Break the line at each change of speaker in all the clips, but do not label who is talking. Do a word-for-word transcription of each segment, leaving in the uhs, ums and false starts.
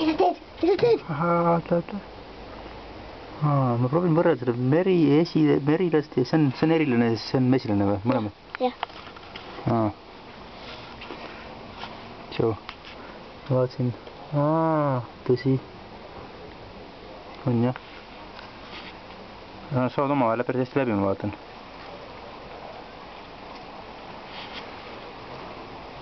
Mis sa teed? Mis sa teed?
oota, oota. Ma proovin võrrelda seda meri, esi, merilast ja see on, see on erilane, see on mesilane või? Mõlemad?
Jah.
Aa. Tšau. Ma vaatasin. Aa, tõsi. On jah. Nad saavad omavahel päris hästi läbi, ma vaatan.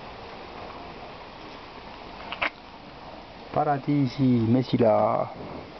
Paradiisi mesila.